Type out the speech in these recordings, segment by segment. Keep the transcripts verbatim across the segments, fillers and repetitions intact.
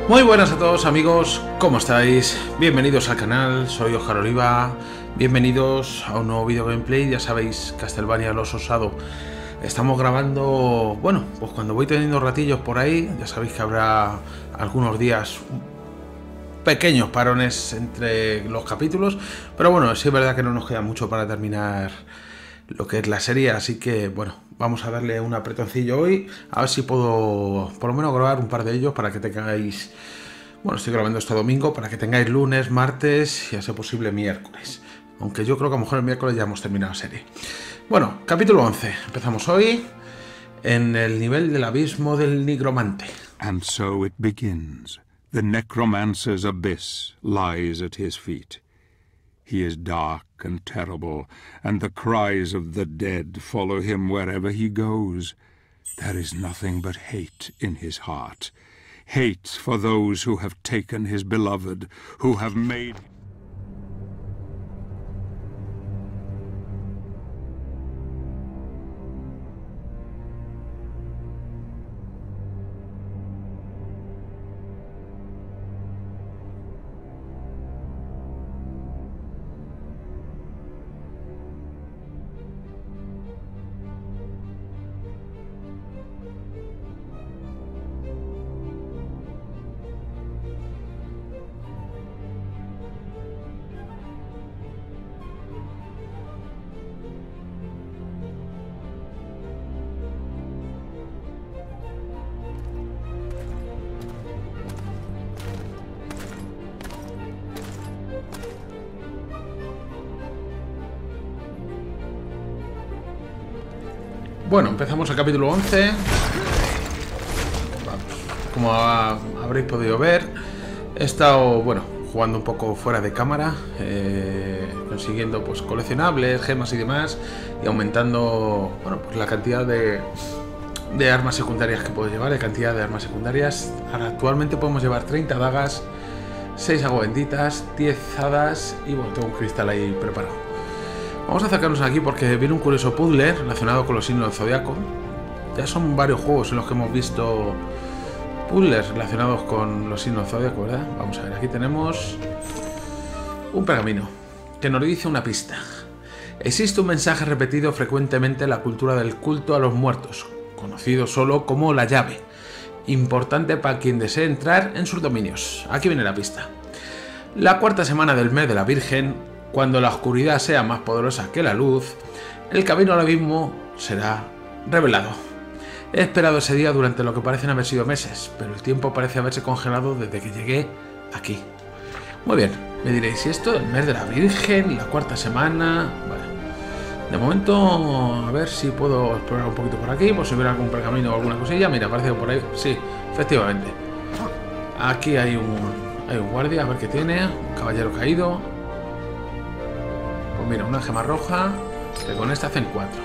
Muy buenas a todos amigos, ¿cómo estáis? Bienvenidos al canal, soy Óscar Oliva. Bienvenidos a un nuevo video gameplay. Ya sabéis, Castlevania Los Osado. Estamos grabando, bueno, pues cuando voy teniendo ratillos por ahí. Ya sabéis que habrá algunos días pequeños parones entre los capítulos, pero bueno, sí es verdad que no nos queda mucho para terminar lo que es la serie, así que bueno, vamos a darle un apretoncillo hoy, a ver si puedo por lo menos grabar un par de ellos para que tengáis, bueno, estoy grabando esto domingo, para que tengáis lunes, martes y a ser posible miércoles, aunque yo creo que a lo mejor el miércoles ya hemos terminado la serie. Bueno, capítulo once, empezamos hoy en el nivel del abismo del nigromante. And so it begins. The necromancer's abyss lies at his feet. He is dark and terrible, and the cries of the dead follow him wherever he goes. There is nothing but hate in his heart. Hate for those who have taken his beloved, who have made... Bueno, empezamos el capítulo once. Vamos. Como ha, habréis podido ver, he estado, bueno, jugando un poco fuera de cámara, eh, consiguiendo pues coleccionables, gemas y demás, y aumentando, bueno, pues la cantidad de, de armas secundarias que puedo llevar, de cantidad de armas secundarias. Ahora actualmente podemos llevar treinta dagas, seis agua benditas, diez hadas y bueno, tengo un cristal ahí preparado. Vamos a acercarnos aquí porque viene un curioso puzzle relacionado con los signos del zodiaco. Ya son varios juegos en los que hemos visto puzzles relacionados con los signos del zodiaco, ¿verdad? Vamos a ver, aquí tenemos un pergamino que nos dice una pista. Existe un mensaje repetido frecuentemente en la cultura del culto a los muertos, conocido solo como la llave, importante para quien desee entrar en sus dominios. Aquí viene la pista. La cuarta semana del mes de la Virgen, cuando la oscuridad sea más poderosa que la luz, el camino al abismo será revelado. He esperado ese día durante lo que parecen haber sido meses, pero el tiempo parece haberse congelado desde que llegué aquí. Muy bien, me diréis, ¿y esto? El mes de la Virgen, la cuarta semana... Vale. De momento, a ver si puedo explorar un poquito por aquí, por si hubiera algún pergamino o alguna cosilla. Mira, parece que por ahí... Sí, efectivamente. Aquí hay un, hay un guardia, a ver qué tiene. Un caballero caído. Pues mira, una gema roja, que con esta hacen cuatro.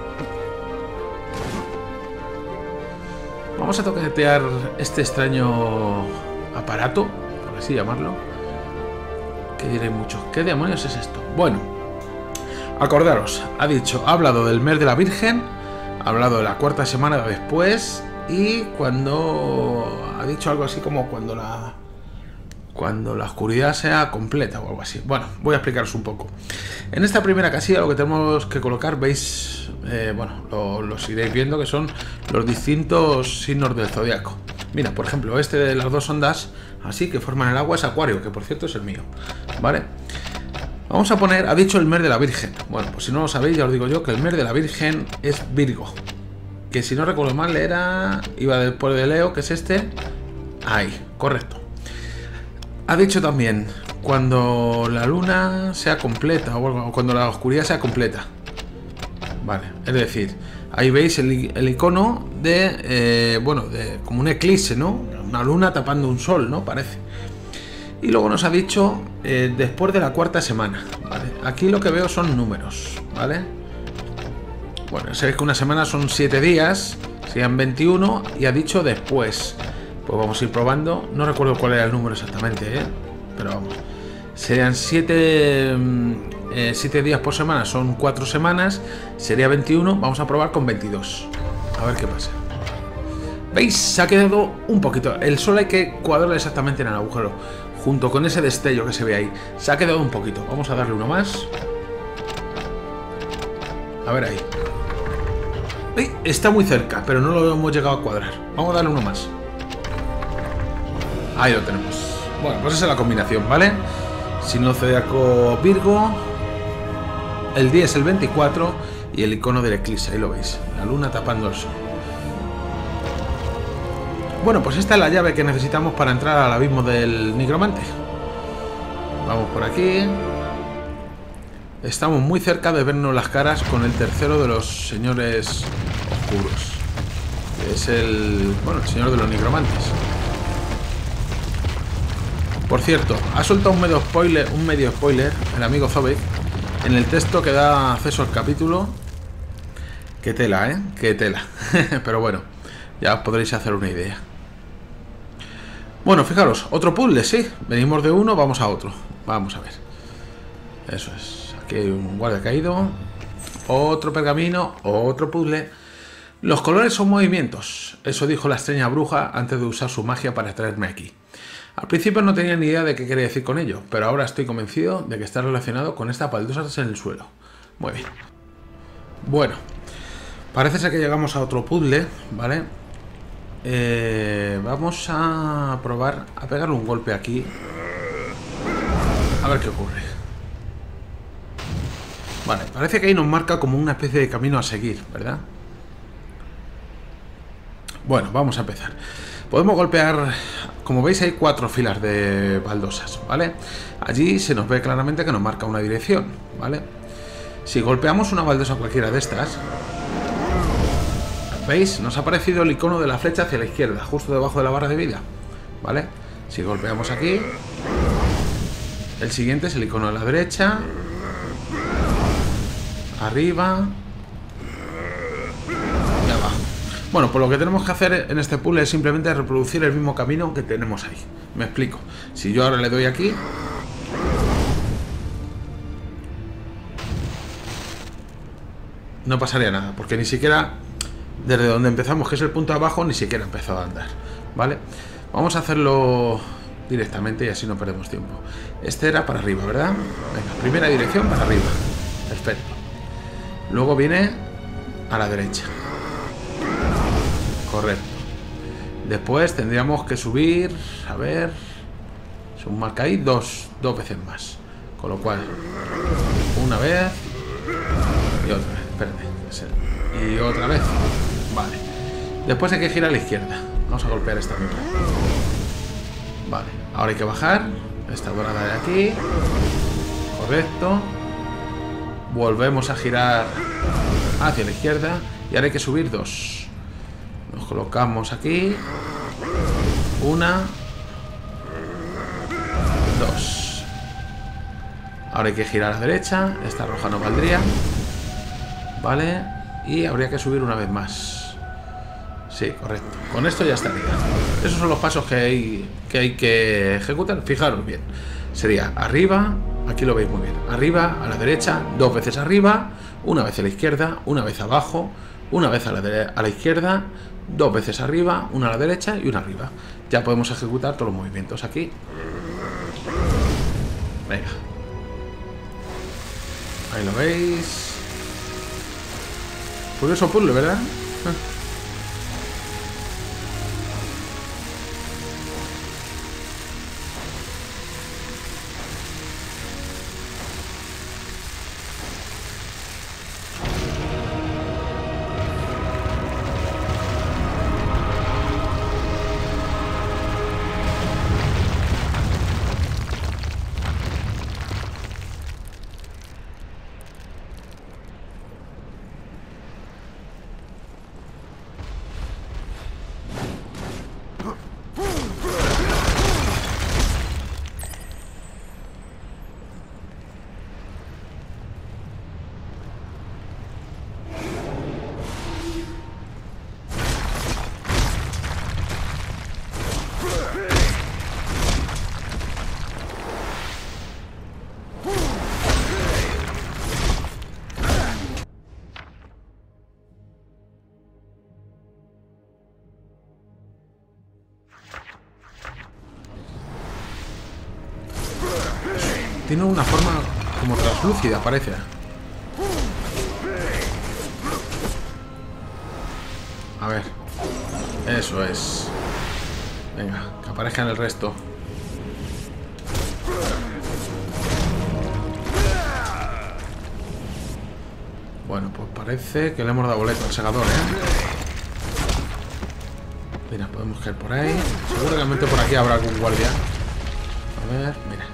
Vamos a toquetear este extraño aparato, por así llamarlo. Que diré muchos, ¿qué demonios es esto? Bueno, acordaros, ha dicho, ha hablado del mes de la Virgen, ha hablado de la cuarta semana después, y cuando ha dicho algo así como cuando la... cuando la oscuridad sea completa o algo así. Bueno, voy a explicaros un poco. En esta primera casilla lo que tenemos que colocar, veis, eh, bueno, lo, los iréis viendo que son los distintos signos del zodiaco. Mira, por ejemplo, este de las dos ondas, así que forman el agua, es Acuario, que por cierto es el mío, ¿vale? Vamos a poner, ha dicho el mes de la Virgen. Bueno, pues si no lo sabéis, ya os digo yo que el mes de la Virgen es Virgo. Que si no recuerdo mal era, iba después de Leo, que es este. Ahí, correcto. Ha dicho también cuando la luna sea completa o cuando la oscuridad sea completa. Vale, es decir, ahí veis el, el icono de, eh, bueno, de como un eclipse, ¿no? Una luna tapando un sol, ¿no? Parece. Y luego nos ha dicho eh, después de la cuarta semana, ¿vale? Aquí lo que veo son números, ¿vale? Bueno, sabéis que una semana son siete días, serían veintiuno, y ha dicho después. Pues vamos a ir probando. No recuerdo cuál era el número exactamente, ¿eh? Pero vamos. Serían siete eh, días por semana, son cuatro semanas. Sería veintiuno. Vamos a probar con veintidós. A ver qué pasa. ¿Veis? Se ha quedado un poquito. El sol hay que cuadrarlo exactamente en el agujero. Junto con ese destello que se ve ahí. Se ha quedado un poquito. Vamos a darle uno más. A ver ahí. ¡Ay! Está muy cerca, pero no lo hemos llegado a cuadrar. Vamos a darle uno más. Ahí lo tenemos. Bueno, pues esa es la combinación, ¿vale? Signo zodiaco Virgo. El día es el veinticuatro y el icono del eclipse, ahí lo veis. La luna tapando el sol. Bueno, pues esta es la llave que necesitamos para entrar al abismo del nigromante. Vamos por aquí. Estamos muy cerca de vernos las caras con el tercero de los señores oscuros. Que es el... bueno, el señor de los nigromantes. Por cierto, ha soltado un medio spoiler, un medio spoiler, el amigo Zobek, en el texto que da acceso al capítulo. Qué tela, ¿eh? Qué tela. Pero bueno, ya os podréis hacer una idea. Bueno, fijaros, otro puzzle, sí. Venimos de uno, vamos a otro. Vamos a ver. Eso es. Aquí hay un guardia caído. Otro pergamino, otro puzzle. Los colores son movimientos. Eso dijo la extraña bruja antes de usar su magia para traerme aquí. Al principio no tenía ni idea de qué quería decir con ello, pero ahora estoy convencido de que está relacionado con estas baldosas en el suelo. Muy bien. Bueno, parece ser que llegamos a otro puzzle, ¿vale? Eh, vamos a probar a pegarle un golpe aquí. A ver qué ocurre. Vale, parece que ahí nos marca como una especie de camino a seguir, ¿verdad? Bueno, vamos a empezar. Podemos golpear, como veis hay cuatro filas de baldosas, ¿vale? Allí se nos ve claramente que nos marca una dirección, ¿vale? Si golpeamos una baldosa cualquiera de estas, ¿veis? Nos ha aparecido el icono de la flecha hacia la izquierda, justo debajo de la barra de vida, ¿vale? Si golpeamos aquí, el siguiente es el icono de la derecha, arriba y abajo. Bueno, pues lo que tenemos que hacer en este puzzle es simplemente reproducir el mismo camino que tenemos ahí. Me explico. Si yo ahora le doy aquí, no pasaría nada, porque ni siquiera desde donde empezamos, que es el punto de abajo, ni siquiera ha empezado a andar, ¿vale? Vamos a hacerlo directamente y así no perdemos tiempo. Este era para arriba, ¿verdad? Venga, primera dirección para arriba. Perfecto. Luego viene a la derecha. Correcto. Después tendríamos que subir, a ver, se marca ahí dos, dos veces más. Con lo cual, una vez y otra vez. Espérate. Y otra vez. Vale. Después hay que girar a la izquierda. Vamos a golpear esta misma. Vale. Ahora hay que bajar. Esta dorada de aquí. Correcto. Volvemos a girar hacia la izquierda. Y ahora hay que subir dos. Nos colocamos aquí. Una. Dos. Ahora hay que girar a la derecha. Esta roja no valdría. Vale. Y habría que subir una vez más. Sí, correcto. Con esto ya estaría. Esos son los pasos que hay que, hay que ejecutar. Fijaros bien. Sería arriba. Aquí lo veis muy bien. Arriba, a la derecha, dos veces arriba. Una vez a la izquierda, una vez abajo. Una vez a la, a la izquierda, dos veces arriba, una a la derecha y una arriba. Ya podemos ejecutar todos los movimientos aquí. Venga. Ahí lo veis. Curioso puzzle, ¿verdad? tiene una forma como translúcida, parece. A ver. Eso es. Venga, que aparezcan el resto. Bueno, pues parece que le hemos dado boleto al segador, ¿eh? Mira, podemos caer por ahí. Seguramente por aquí habrá algún guardia. A ver, mira.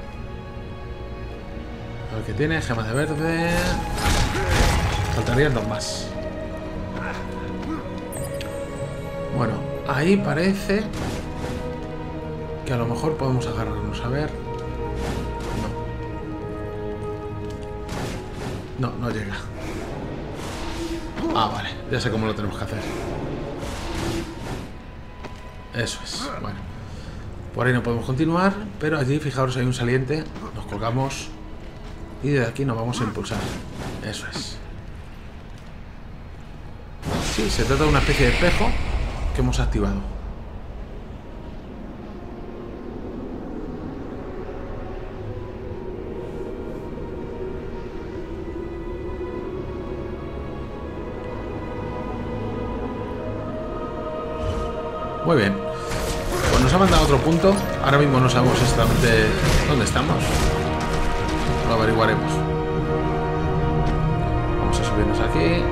A ver qué tiene. Gemas de verde. Faltarían dos más. Bueno, ahí parece que a lo mejor podemos agarrarnos. A ver. No. No, no llega. Ah, vale. Ya sé cómo lo tenemos que hacer. Eso es. Bueno. Por ahí no podemos continuar, pero allí, fijaros, hay un saliente. Nos colgamos y desde aquí nos vamos a impulsar. Eso es. Sí, se trata de una especie de espejo que hemos activado. Muy bien. Pues nos ha mandado otro punto. Ahora mismo no sabemos exactamente dónde estamos. Lo averiguaremos. Vamos a subirnos aquí.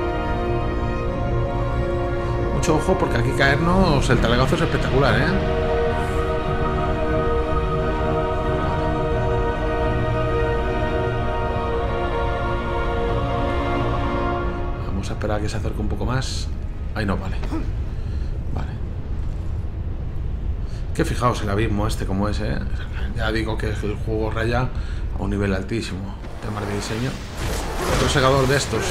Mucho ojo porque aquí caernos el talegazo es espectacular, ¿eh? Vamos a esperar a que se acerque un poco más. Ahí no, vale. Vale. Que fijaos el abismo este como es, ¿eh? Ya digo que el juego raya a un nivel altísimo. Temas de diseño. Otro segador de estos.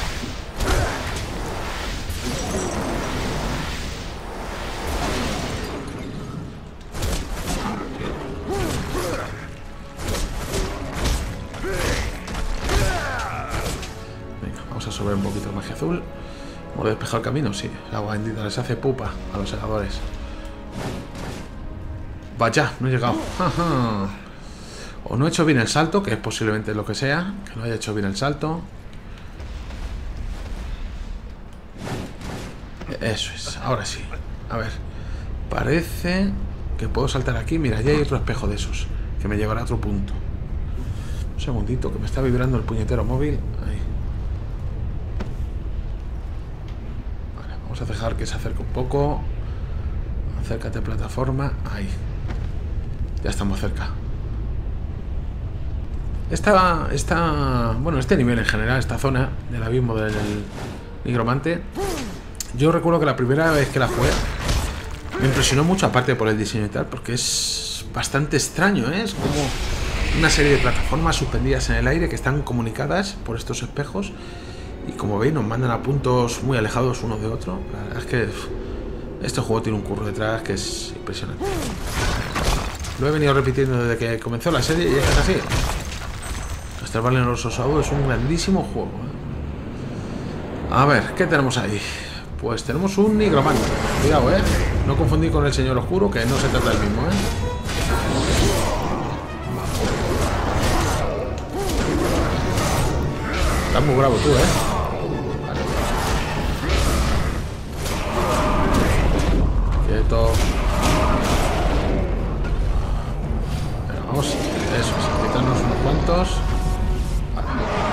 Sobre un poquito de magia azul. ¿Hemos despejado el camino? Sí. El agua bendita les hace pupa a los segadores. Vaya, no he llegado. Ajá. O no he hecho bien el salto, que es posiblemente lo que sea. Que no haya hecho bien el salto. Eso es. Ahora sí. A ver. Parece que puedo saltar aquí. Mira, ya hay otro espejo de esos que me llevará a otro punto. Un segundito, que me está vibrando el puñetero móvil. Ahí. Vamos a dejar que se acerque un poco. Acércate, plataforma. Ahí. Ya estamos cerca. Esta, esta, bueno, este nivel en general, esta zona del abismo del nigromante, yo recuerdo que la primera vez que la jugué me impresionó mucho, aparte por el diseño y tal, porque es bastante extraño, ¿eh? Es como una serie de plataformas suspendidas en el aire que están comunicadas por estos espejos. Y como veis, nos mandan a puntos muy alejados uno de otro. La verdad es que uf, este juego tiene un curro detrás que es impresionante. Lo he venido repitiendo desde que comenzó la serie y es así. Castlevania of the Shadow es un grandísimo juego, ¿eh? A ver, ¿qué tenemos ahí? Pues tenemos un nigromante. Cuidado, ¿eh? No confundir con el señor oscuro, que no se trata del mismo, ¿eh? Estás muy bravo tú, ¿eh? Quieto. Venga, vamos. Eso es. Quitarnos unos cuantos. Vale.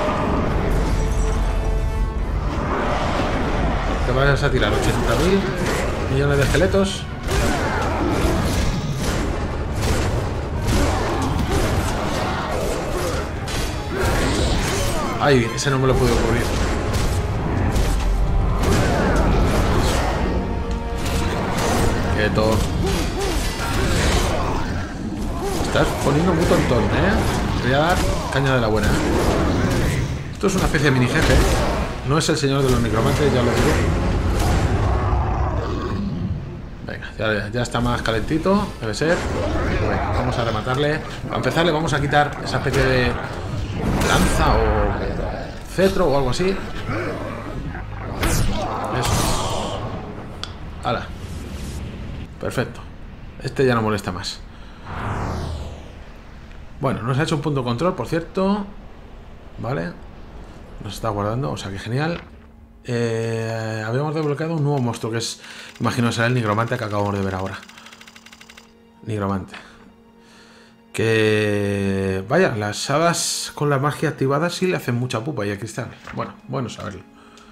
Te vayas a tirar ochenta mil millones de esqueletos. Ay, ese no me lo puedo cubrir. Quieto. Estás poniendo muy tontón, ¿eh? Te voy a dar caña de la buena. Esto es una especie de mini jefe. No es el señor de los nigromantes, ya lo digo. Venga, ya, ya está más calentito, debe ser. Venga, vamos a rematarle. Para empezar le vamos a quitar esa especie de lanza o cetro o algo así. Eso. Hala. Perfecto. Este ya no molesta más. Bueno, nos ha hecho un punto de control, por cierto. Vale. Nos está guardando, o sea que genial. Eh, habíamos desbloqueado un nuevo monstruo que es, imagino será el nigromante que acabamos de ver ahora. Nigromante. Que... Vaya, las hadas con la magia activada sí le hacen mucha pupa y a Cristal. Bueno, bueno saberlo.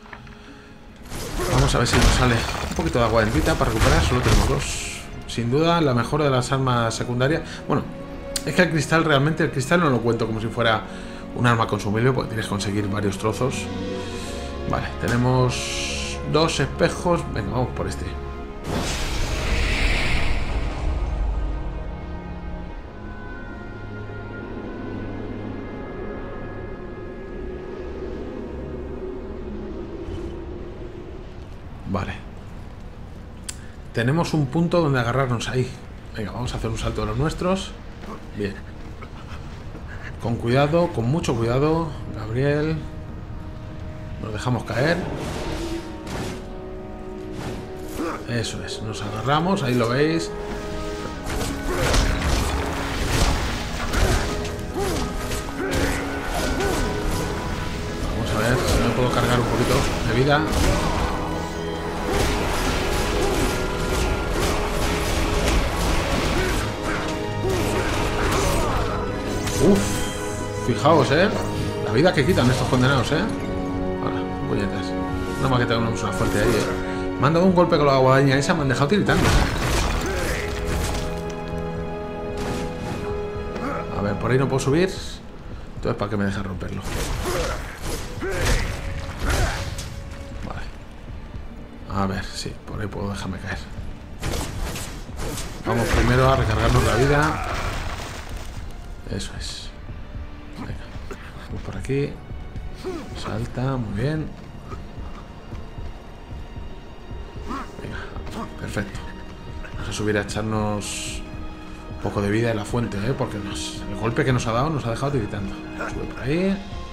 Vamos a ver si nos sale un poquito de agua bendita para recuperar. Solo tenemos dos. Sin duda, la mejor de las armas secundarias. Bueno, es que el cristal realmente, el cristal no lo cuento como si fuera un arma consumible, porque tienes que conseguir varios trozos. Vale, tenemos dos espejos. Venga, vamos por este. Vale. Tenemos un punto donde agarrarnos ahí. Venga, vamos a hacer un salto de los nuestros. Bien. Con cuidado, con mucho cuidado. Gabriel. Nos dejamos caer. Eso es. Nos agarramos, ahí lo veis. Vamos a ver si me puedo cargar un poquito de vida. Uf, fijaos, eh. La vida que quitan estos condenados, eh. Ahora, puñetas. No más que tengamos una fuerte ahí, eh. Me han dado un golpe con la guadaña esa, me han dejado tiritando. A ver, por ahí no puedo subir. Entonces, ¿para qué me dejan romperlo? Vale. A ver, sí, por ahí puedo dejarme caer. Vamos primero a recargarnos la vida. Eso es. Venga, vamos por aquí. Salta, muy bien. Venga, perfecto. Vamos a subir a echarnos un poco de vida en la fuente, ¿eh? Porque nos, el golpe que nos ha dado nos ha dejado tiritando. Sube por ahí.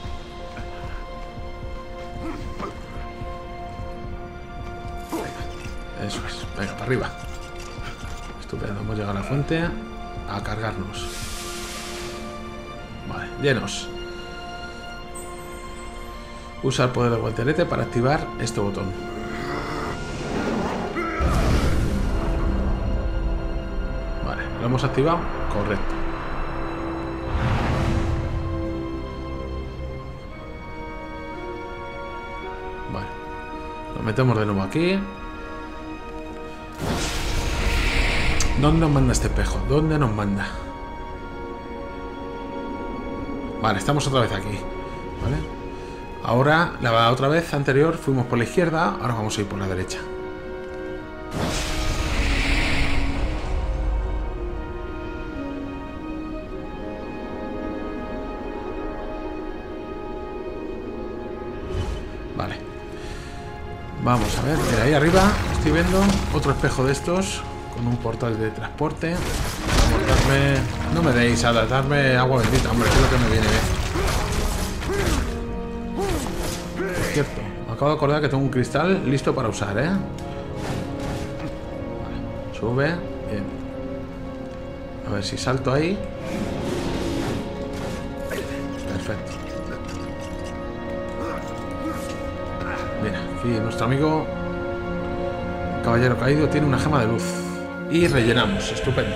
Venga, eso es. Venga, para arriba. Estupendo, hemos llegado a la fuente. A cargarnos. Vale, llenos. Usa el poder del guantelete para activar este botón. Vale, ¿lo hemos activado? Correcto. Vale. Lo metemos de nuevo aquí. ¿Dónde nos manda este espejo? ¿Dónde nos manda? Vale, estamos otra vez aquí. ¿Vale? Ahora, la otra vez anterior fuimos por la izquierda, ahora vamos a ir por la derecha. Vale. Vamos a ver, mira, ahí arriba estoy viendo otro espejo de estos con un portal de transporte. Vamos a darme... No me deis a darme agua bendita, hombre, que es lo que me viene bien. Por cierto, me acabo de acordar que tengo un cristal listo para usar, ¿eh? Vale, sube. Bien. A ver si salto ahí. Perfecto. Mira, aquí nuestro amigo Caballero Caído tiene una gema de luz. Y rellenamos, estupendo.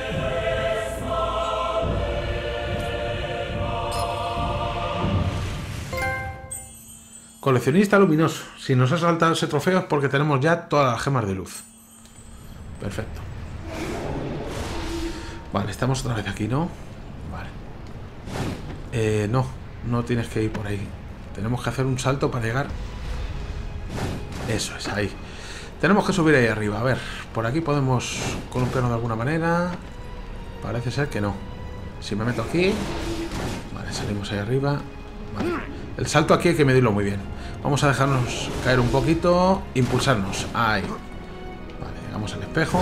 Coleccionista luminoso. Si nos ha saltado ese trofeo es porque tenemos ya todas las gemas de luz. Perfecto. Vale, estamos otra vez aquí, ¿no? Vale. Eh, no, no tienes que ir por ahí. Tenemos que hacer un salto para llegar. Eso es, ahí. Tenemos que subir ahí arriba. A ver, por aquí podemos columpiarnos de alguna manera. Parece ser que no. Si me meto aquí. Vale, salimos ahí arriba. Vale. El salto aquí hay que medirlo muy bien. Vamos a dejarnos caer un poquito. Impulsarnos. Ahí. Vale, llegamos al espejo.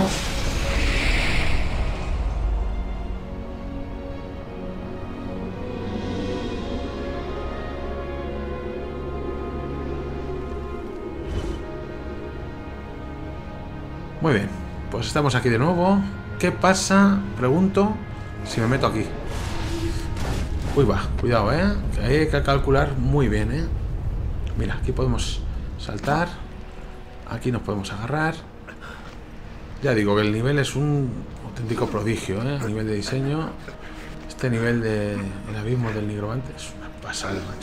Muy bien, pues estamos aquí de nuevo. ¿Qué pasa? Pregunto si me meto aquí. Uy, va, cuidado, ¿eh? Que hay que calcular muy bien, ¿eh? Mira, aquí podemos saltar. Aquí nos podemos agarrar. Ya digo que el nivel es un auténtico prodigio, ¿eh? A nivel de diseño. Este nivel de el abismo del nigromante es una pasada, macho.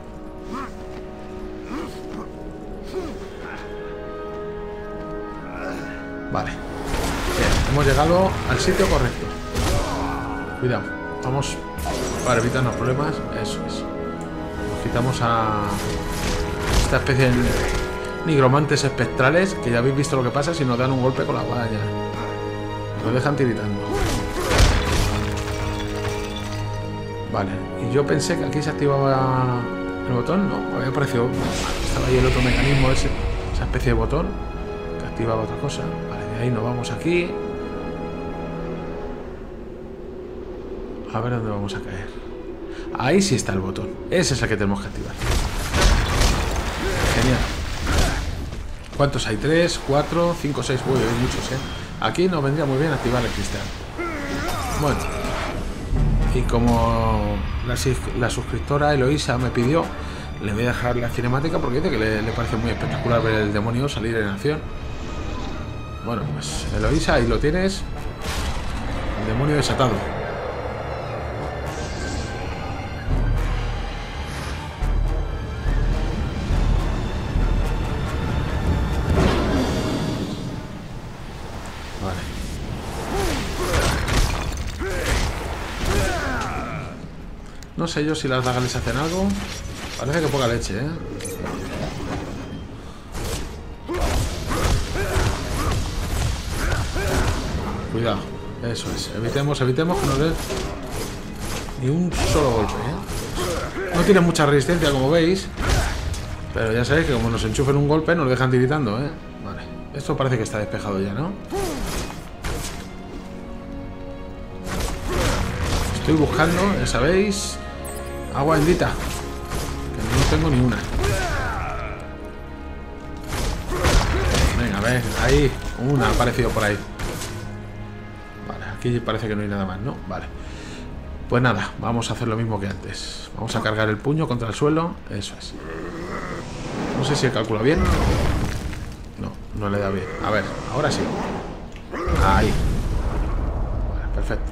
Vale. Bien, hemos llegado al sitio correcto. Cuidado. Vamos para evitarnos problemas. Eso es. Nos quitamos a esta especie de nigromantes espectrales, que ya habéis visto lo que pasa si nos dan un golpe con la valla. Nos dejan tiritando. Vale, y yo pensé que aquí se activaba el botón, no, me había parecido, estaba ahí el otro mecanismo, ese, esa especie de botón que activaba otra cosa. Vale, de ahí nos vamos aquí. A ver dónde vamos a caer. Ahí sí está el botón, ese es el que tenemos que activar. Genial. ¿Cuántos hay? ¿Tres? ¿Cuatro? ¿Cinco? ¿Seis? Uy, hay muchos, ¿eh? Aquí nos vendría muy bien activar el cristal. Bueno. Y como la, la suscriptora Eloisa me pidió, le voy a dejar la cinemática porque dice que le, le parece muy espectacular ver el demonio salir en acción. Bueno, pues Eloisa, ahí lo tienes. El demonio desatado. No sé yo si las dagas les hacen algo. Parece que poca leche, ¿eh? Cuidado. Eso es. Evitemos, evitemos que nos dé ni un solo golpe, ¿eh? No tiene mucha resistencia, como veis. Pero ya sabéis que como nos enchufen un golpe, nos dejan tiritando, ¿eh? Vale. Esto parece que está despejado ya, ¿no? Estoy buscando, ya sabéis... Agua bendita. Que no tengo ni una. Venga, a ver, ahí. Una ha aparecido por ahí. Vale, aquí parece que no hay nada más, ¿no? Vale. Pues nada, vamos a hacer lo mismo que antes. Vamos a cargar el puño contra el suelo. Eso es. No sé si he calculado bien. No, no le da bien. A ver, ahora sí. Ahí. Vale, perfecto.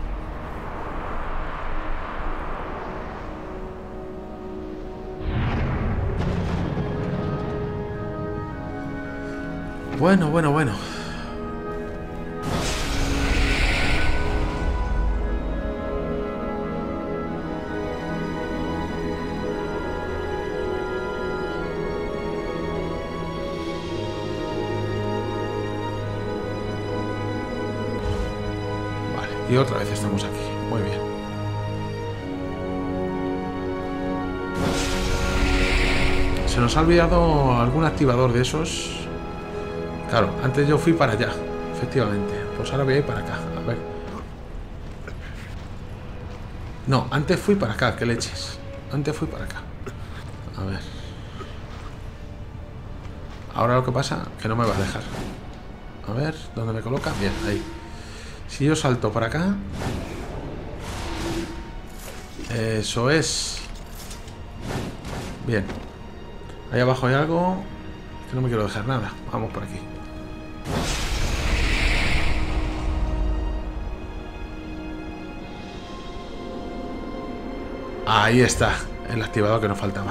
Bueno, bueno, bueno. Vale, y otra vez estamos aquí. Muy bien. Se nos ha olvidado algún activador de esos. Claro, antes yo fui para allá, efectivamente. Pues ahora voy a ir para acá, a ver. No, antes fui para acá, qué leches. Antes fui para acá. A ver. Ahora lo que pasa, que no me va a dejar. A ver, ¿dónde me coloca? Bien, ahí. Si yo salto para acá... Eso es. Bien. Ahí abajo hay algo... Que no me quiero dejar nada. Vamos por aquí. Ahí está, el activador que nos faltaba.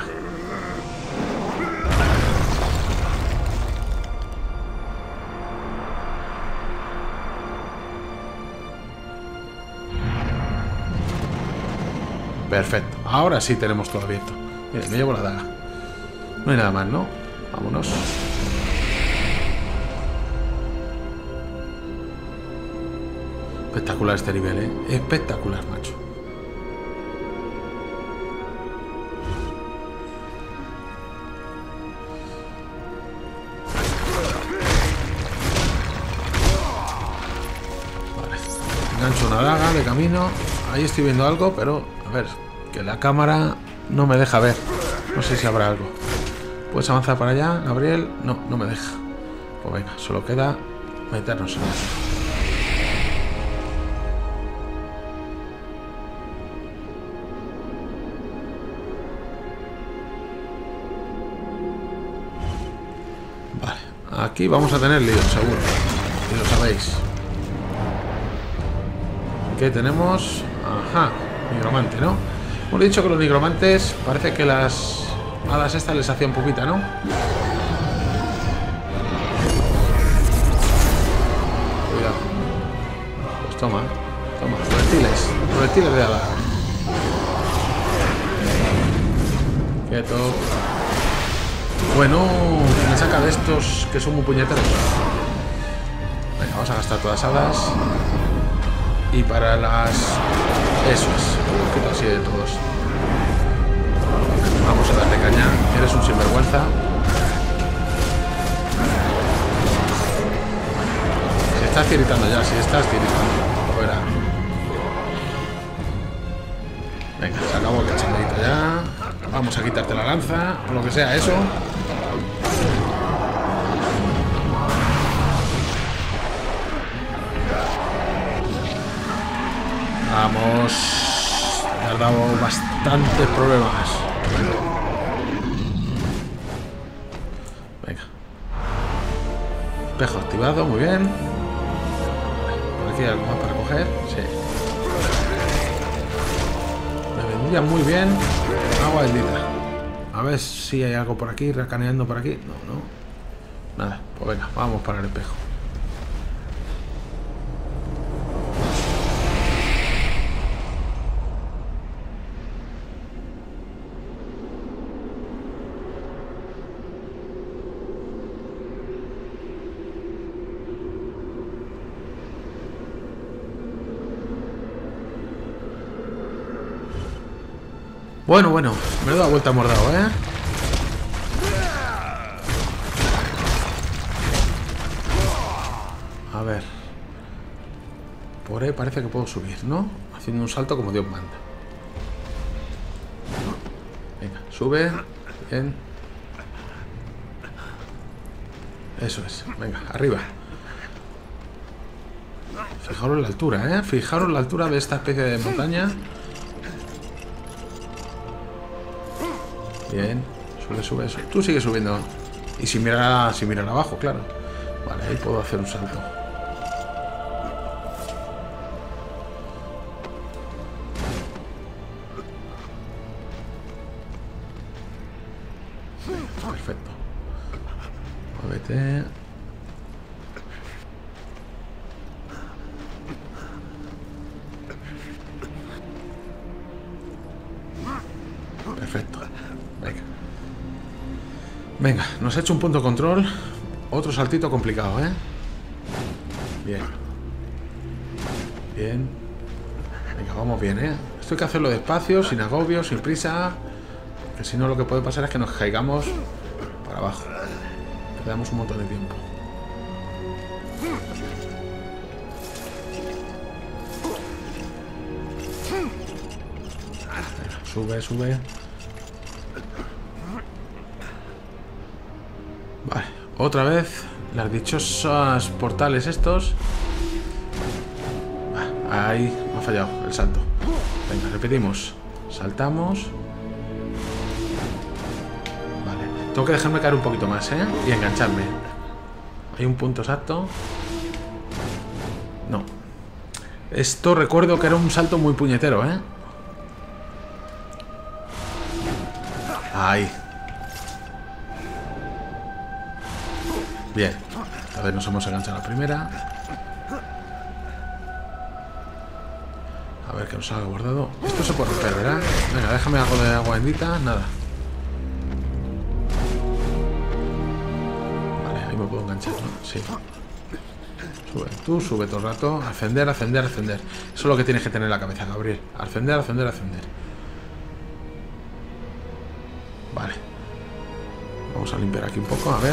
Perfecto, ahora sí tenemos todo abierto. Mira, me llevo la daga. No hay nada más, ¿no? Vámonos. Espectacular este nivel, ¿eh? Espectacular, macho. Vale. Engancho una daga de camino. Ahí estoy viendo algo, pero... A ver, que la cámara no me deja ver. No sé si habrá algo. ¿Puedes avanzar para allá, Gabriel? No, no me deja. Pues venga, solo queda meternos en él. Aquí vamos a tener lío, seguro. Y lo sabéis. ¿Qué tenemos? Ajá, nigromante, ¿no? Hemos dicho que los nigromantes parece que las hadas estas les hacían pupita, ¿no? Cuidado. Pues toma, toma, proyectiles, proyectiles de hada. Quieto. Bueno, me saca de estos que son muy puñeteros. Venga, vamos a gastar todas hadas. Y para las... Eso es, un poquito así de todos. Vamos a darle caña. Eres un sinvergüenza. Si estás tiritando ya, si estás tiritando. Fuera. Venga, se acabó el cachandeito ya. Vamos a quitarte la lanza, o lo que sea eso. Vamos. Me has dado bastantes problemas. Venga. Espejo activado, muy bien. Por aquí hay algo más para coger. Sí. Me vendría muy bien agua bendita. A ver si hay algo por aquí, recaneando por aquí. No, no. Nada. Pues venga, vamos para el espejo. Bueno, bueno, me he dado vuelta mordado, ¿eh? A ver. Por ahí parece que puedo subir, ¿no? Haciendo un salto como Dios manda. Venga, sube. Bien. Eso es. Venga, arriba. Fijaros en la altura, ¿eh? Fijaros la altura de esta especie de montaña. Bien, sube, sube, sube. Tú sigues subiendo. Y sin mirar, sin mirar abajo, claro. Vale, ahí puedo hacer un salto. Perfecto. Muévete. Perfecto. Venga. Venga, nos ha hecho un punto de control. Otro saltito complicado, ¿eh? Bien. Bien. Venga, vamos bien, ¿eh? Esto hay que hacerlo despacio, sin agobio, sin prisa. Que si no lo que puede pasar es que nos caigamos para abajo. Perdamos un montón de tiempo. Venga, sube, sube. Vale, otra vez las dichosas portales estos. Ah, ahí me ha fallado el salto. Venga, repetimos. Saltamos. Vale, tengo que dejarme caer un poquito más, ¿eh? Y engancharme. Hay un punto exacto. No. Esto recuerdo que era un salto muy puñetero, ¿eh? Ahí. Bien, a ver, nos hemos enganchado a la primera. A ver que nos salga guardado. Esto se puede romper, ¿verdad? Venga, déjame algo de agua bendita. Nada. Vale, ahí me puedo enganchar, ¿no? Sí. Sube, tú sube todo el rato. Ascender, ascender, ascender. Eso es lo que tienes que tener en la cabeza, Gabriel. Ascender, ascender, ascender. Vale. Vamos a limpiar aquí un poco, a ver.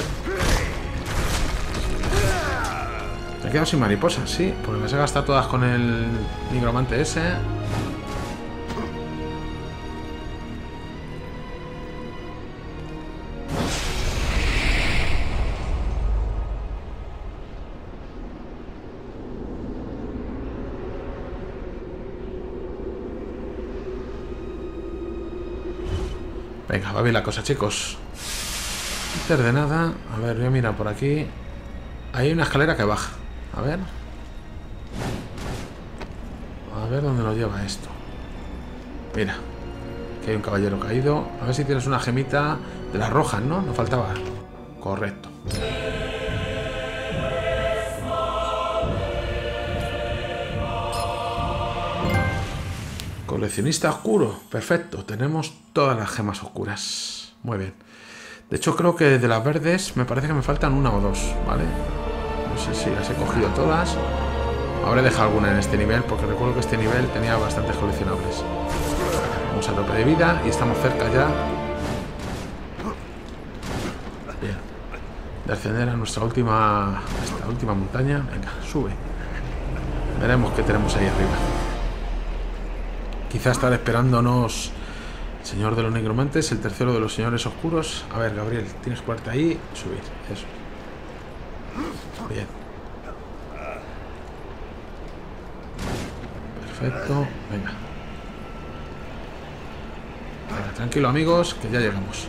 Me he quedado sin mariposas, sí, porque me he gastado todas con el nigromante ese. Venga, va bien la cosa, chicos. Antes de nada, a ver, voy a mirar por aquí. Hay una escalera que baja. A ver. A ver dónde nos lleva esto. Mira, que hay un caballero caído. A ver si tienes una gemita de las rojas, ¿no? Nos faltaba. Correcto. Coleccionista oscuro. Perfecto. Tenemos todas las gemas oscuras. Muy bien. De hecho, creo que de las verdes me parece que me faltan una o dos, ¿vale? No sé si las he cogido todas. Habré dejado alguna en este nivel, porque recuerdo que este nivel tenía bastantes coleccionables. Vamos a tope de vida y estamos cerca ya. Bien. De ascender a nuestra última, esta última montaña. Venga, sube. Veremos qué tenemos ahí arriba. Quizá estará esperándonos el señor de los negromantes, el tercero de los señores oscuros. A ver, Gabriel, tienes que ponerte ahí y subir. Eso. Bien. Perfecto. Venga. Ahora, tranquilo, amigos, que ya llegamos.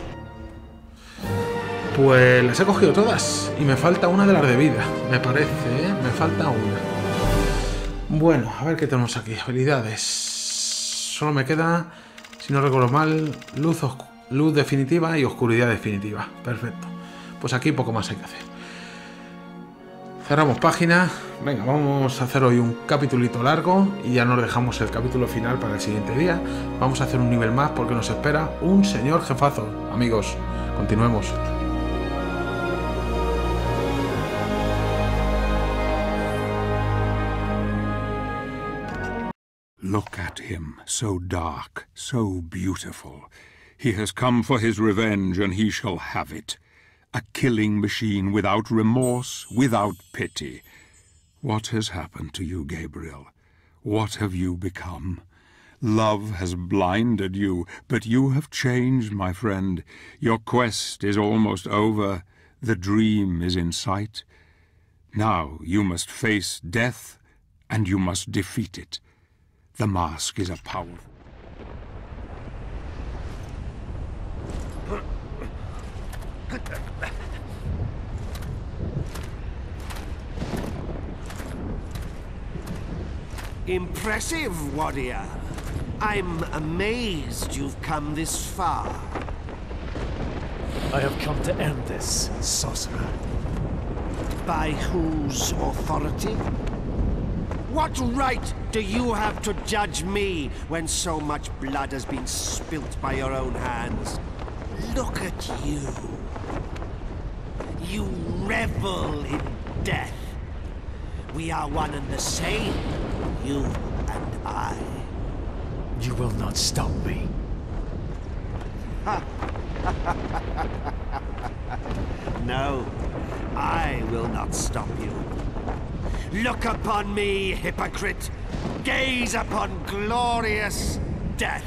Pues las he cogido todas. Y me falta una de las de vida. Me parece, ¿eh? Me falta una. Bueno, a ver qué tenemos aquí. Habilidades. Solo me queda, si no recuerdo mal, luz, luz definitiva y oscuridad definitiva. Perfecto. Pues aquí poco más hay que hacer. Cerramos página. Venga, vamos a hacer hoy un capitulito largo y ya nos dejamos el capítulo final para el siguiente día. Vamos a hacer un nivel más porque nos espera un señor jefazo. Amigos, continuemos. Look at him, so dark, so beautiful. He has come for his revenge, and he shall have it. A killing machine without remorse, without pity. What has happened to you, Gabriel? What have you become? Love has blinded you, but you have changed, my friend. Your quest is almost over. The dream is in sight. Now you must face death, and you must defeat it. The mask is a powerful... Impressive, warrior. I'm amazed you've come this far. I have come to end this, sorcerer. By whose authority? What right do you have to judge me when so much blood has been spilt by your own hands? Look at you. You revel in death. We are one and the same, you and I. You will not stop me. No, I will not stop you. Look upon me, hypocrite! Gaze upon glorious death!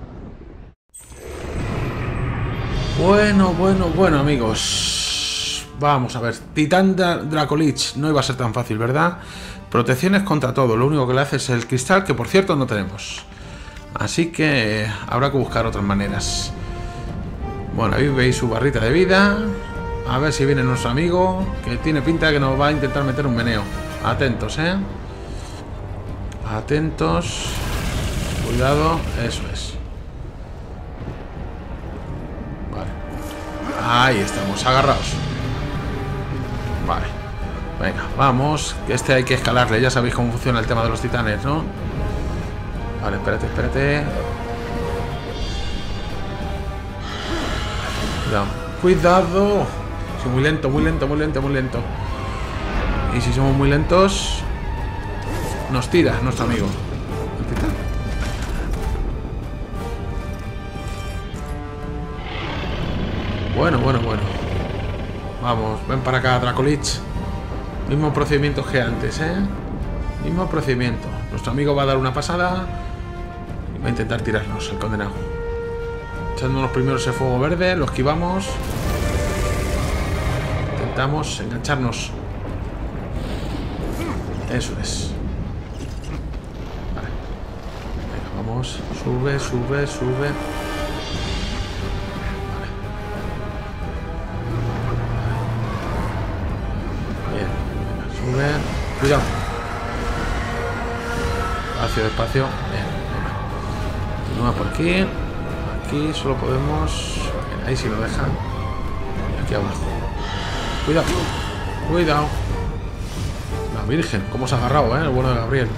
Bueno, bueno, bueno, amigos. Vamos a ver. Titán Dracolich. No iba a ser tan fácil, ¿verdad? Protecciones contra todo. Lo único que le hace es el cristal, que por cierto no tenemos. Así que habrá que buscar otras maneras. Bueno, ahí veis su barrita de vida. A ver si viene nuestro amigo, que tiene pinta de que nos va a intentar meter un meneo. Atentos, ¿eh? Atentos. Cuidado. Eso es. Vale. Ahí estamos, agarrados. Vale. Venga, vamos. Que este hay que escalarle. Ya sabéis cómo funciona el tema de los titanes, ¿no? Vale, espérate, espérate. Cuidado. Cuidado. Soy muy lento, muy lento, muy lento, muy lento. Y si somos muy lentos, nos tira nuestro amigo. El titán. Bueno, bueno, bueno. Vamos, ven para acá, Dracolich. Mismo procedimiento que antes, ¿eh? Mismo procedimiento. Nuestro amigo va a dar una pasada y va a intentar tirarnos, el condenado. Echándonos primero ese fuego verde, lo esquivamos. Intentamos engancharnos. Eso es. Vale. Venga, vamos. Sube, sube, sube. Vale. Bien. Venga, sube. Cuidado. Despacio, despacio. Bien. Venga. Continúa por aquí. Aquí solo podemos... Bien, ahí sí lo dejan. Y aquí abajo. Cuidado. Cuidado. La Virgen. Cómo se ha agarrado, ¿eh? El bueno de Gabriel.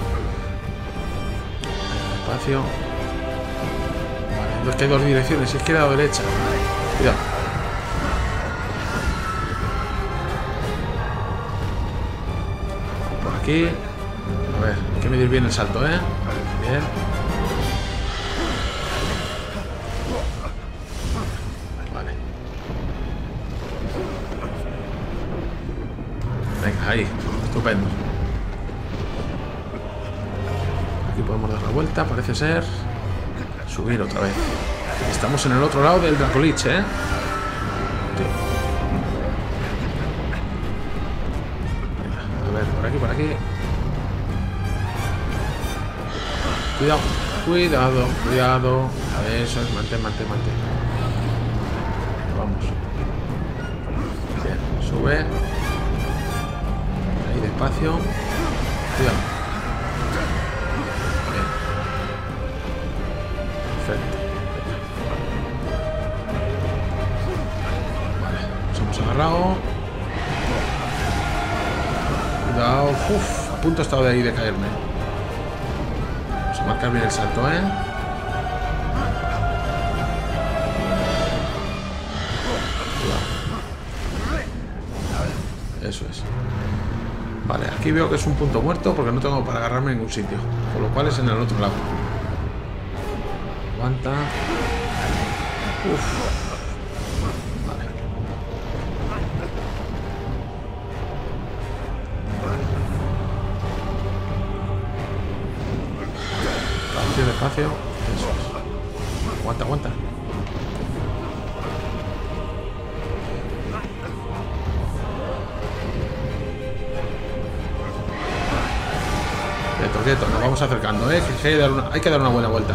Despacio. Vale. Es que hay dos direcciones. Izquierda o derecha. Cuidado. Por aquí. A ver. Hay que medir bien el salto, ¿eh? Bien. Venga, ahí, estupendo. Aquí podemos dar la vuelta, parece ser. Subir otra vez. Estamos en el otro lado del Dracolich, ¿eh? Venga, a ver, por aquí, por aquí. Cuidado, cuidado, cuidado. Eso es, mantén, mantén, mantén. Vamos. Bien, sube. Despacio. Cuidado. Bien. Perfecto. Vale. Nos hemos agarrado. Cuidado. Uf, a punto he estado de ahí de caerme. Vamos a marcar bien el salto, ¿eh? Cuidado. Eso es. Vale, aquí veo que es un punto muerto porque no tengo para agarrarme en ningún sitio. Con lo cual es en el otro lado. Aguanta. Uf. Vale. Despacio, despacio. Eso es. Aguanta, aguanta. Quieto, quieto, nos vamos acercando, ¿eh? Que hay, que dar una, hay que dar una buena vuelta.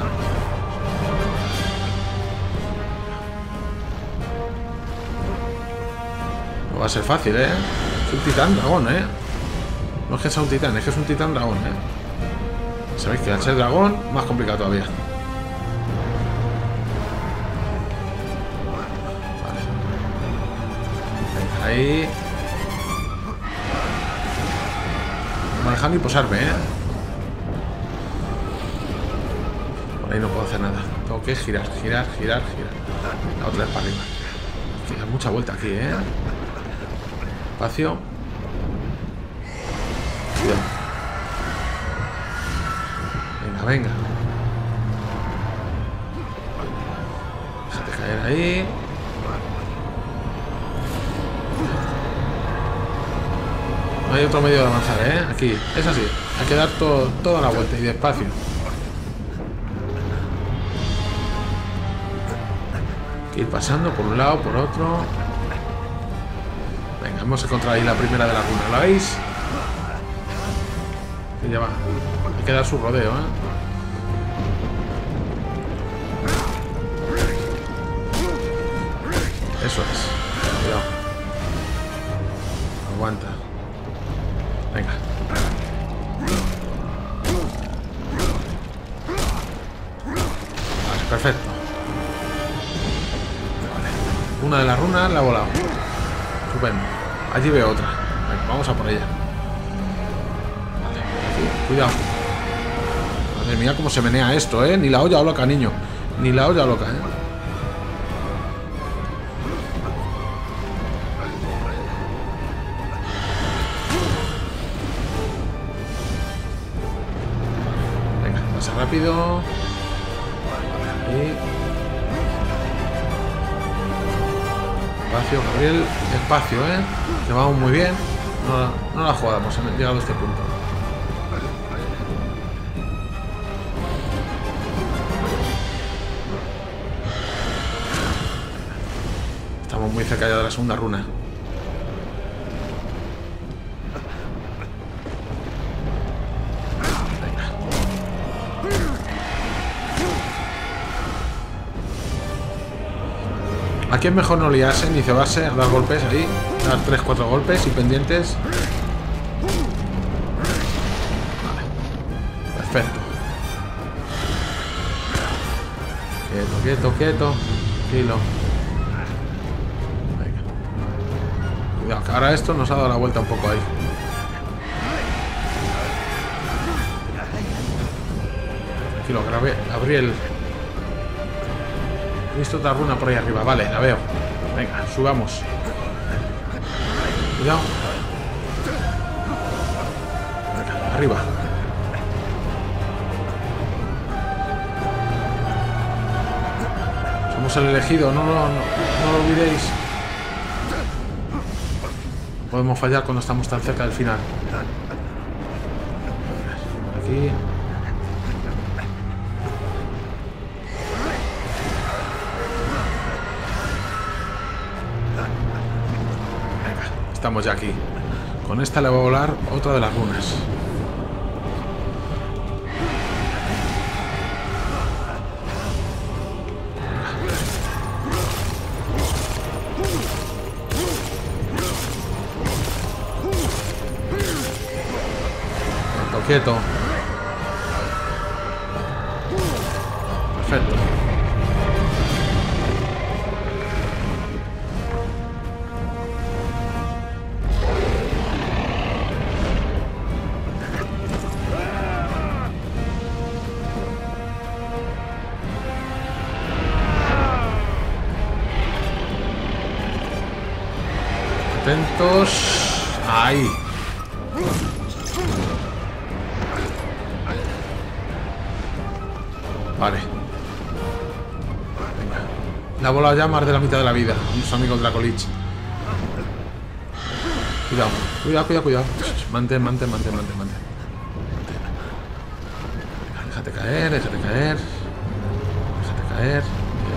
No va a ser fácil, ¿eh? Es un titán dragón, ¿eh? No es que sea un titán, es que es un titán dragón, ¿eh? Sabéis que al ser dragón, más complicado todavía. Vale. Venga, ahí. No me dejan ni posarme, ¿eh? Ahí no puedo hacer nada. Tengo que girar, girar, girar, girar. La otra vez para arriba. Hay que dar mucha vuelta aquí, ¿eh? Espacio. Cuidado. Venga, venga. Déjate caer ahí. No hay otro medio de avanzar, ¿eh? Aquí. Es así. Hay que dar todo, toda la vuelta y despacio. Ir pasando por un lado, por otro. Venga, hemos encontrado ahí la primera de las runas. ¿La veis? Que ya va. Hay que dar su rodeo, ¿eh? Eso es. Cuidado. Aguanta. Venga. Vale, perfecto. Vale. Una de las runas la ha volado. Estupendo. Allí veo otra. Venga, vamos a por ella. Vale. Aquí. Cuidado. Madre mía, cómo se menea esto, ¿eh? Ni la olla loca, niño. Ni la olla loca, ¿eh? Rápido. Ahí. Espacio, Gabriel. Espacio, ¿eh? Que vamos muy bien. No, no la jugamos, hemos llegado a este punto. Estamos muy cerca ya de la segunda runa. Aquí es mejor no liarse ni cebarse a dar golpes ahí, dar tres cuatro golpes y pendientes. Vale. Perfecto. Quieto, quieto, quieto. Tranquilo. Venga. Cuidado, que ahora esto nos ha dado la vuelta un poco ahí. Tranquilo, Gabriel. He visto otra runa por ahí arriba. Vale, la veo. Venga, subamos. Cuidado. Venga, arriba. Somos el elegido, no, no, no, no lo olvidéis. Podemos fallar cuando estamos tan cerca del final. Aquí. Estamos ya aquí. Con esta le va a volar otra de las runas. Quieto, quieto. Perfecto. Atentos. Ahí. Vale. Venga. La bola ya más de la mitad de la vida. Nuestro amigo Dracolich. Cuidado. Cuidado, cuidado, cuidado. Mantén, mantén, mantén, mantén, mantén. Venga, déjate caer, déjate caer. Déjate caer.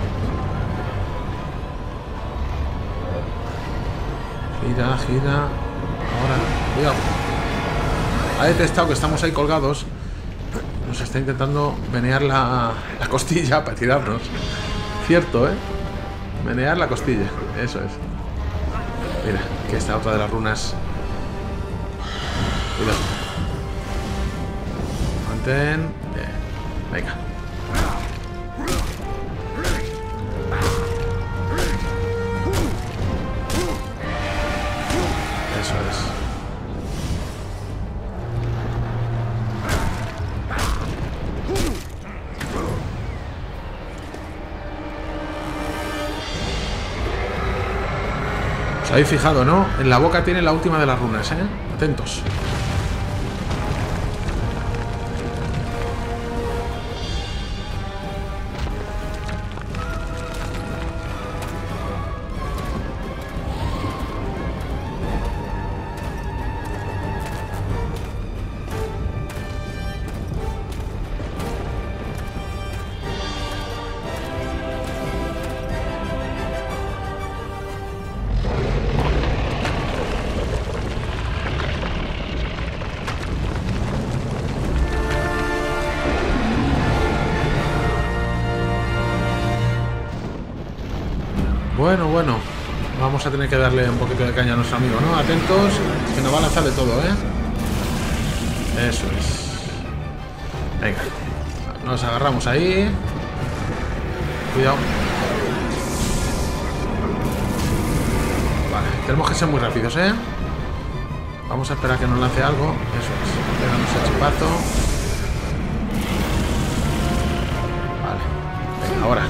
Gira, gira. Ahora, cuidado. Ha detectado que estamos ahí colgados. Nos está intentando menear la, la costilla para tirarnos. Cierto, ¿eh? Menear la costilla. Eso es. Mira, que esta otra de las runas. Cuidado. Mantén. Bien. Venga. Eso es. ¿Os habéis fijado, no? En la boca tiene la última de las runas, ¿eh? Atentos. Bueno, bueno. Vamos a tener que darle un poquito de caña a nuestro amigo, ¿no? Atentos, que nos va a lanzar de todo, ¿eh? Eso es. Venga. Nos agarramos ahí. Cuidado. Vale, tenemos que ser muy rápidos, ¿eh? Vamos a esperar que nos lance algo. Eso es. Le damos el chipazo. Vale. Venga, ahora.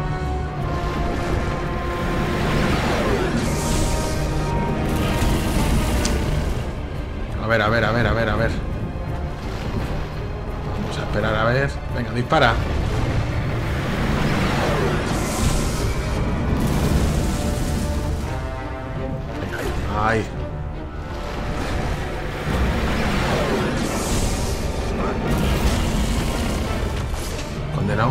A ver, a ver, a ver, a ver, a ver. Vamos a esperar a ver. Venga, dispara. Venga, ahí. Condenado.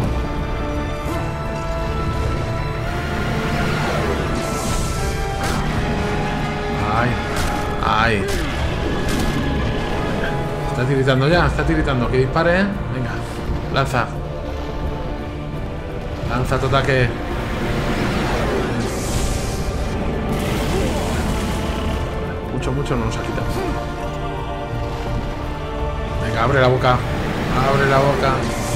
Ay, ay. Está tiritando ya, está tiritando. Que dispare, ¿eh? Venga, lanza. Lanza tu ataque. Mucho, mucho no nos ha quitado. Venga, abre la boca. Abre la boca.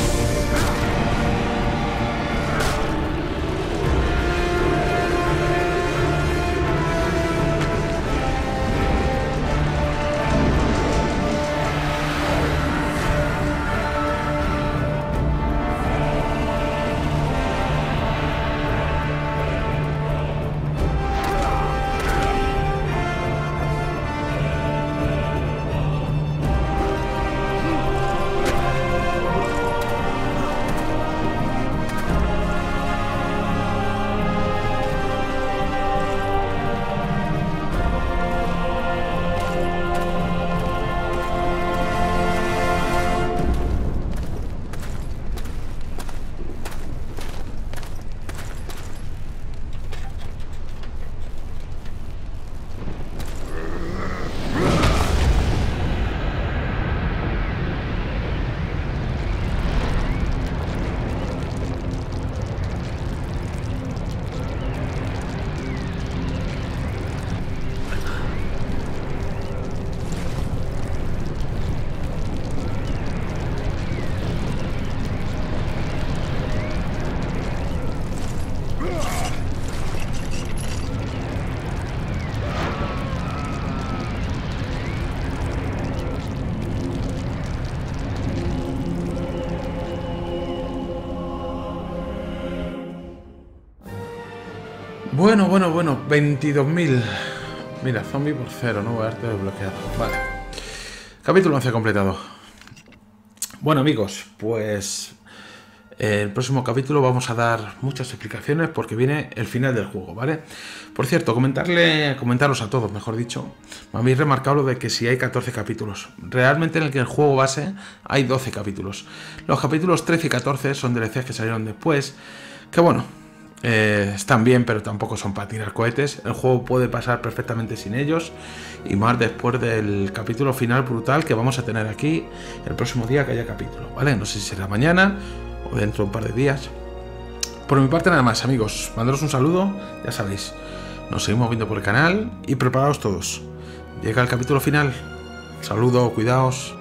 Bueno, bueno, bueno, veintidós mil. Mira, zombie por cero, nuevo arte desbloqueado. Vale. Capítulo once completado. Bueno, amigos, pues el próximo capítulo vamos a dar muchas explicaciones porque viene el final del juego, ¿vale? Por cierto, comentarle, comentaros a todos, mejor dicho, me habéis remarcado lo de que si hay catorce capítulos. Realmente en el que el juego base hay doce capítulos. Los capítulos trece y catorce son D L Cs que salieron después, que bueno, eh, están bien, pero tampoco son para tirar cohetes. El juego puede pasar perfectamente sin ellos, y más después del capítulo final brutal que vamos a tener aquí el próximo día que haya capítulo, ¿vale? No sé si será mañana o dentro de un par de días. Por mi parte nada más, amigos, mandaros un saludo, ya sabéis, nos seguimos viendo por el canal y preparaos todos, llega el capítulo final. Saludo, cuidaos.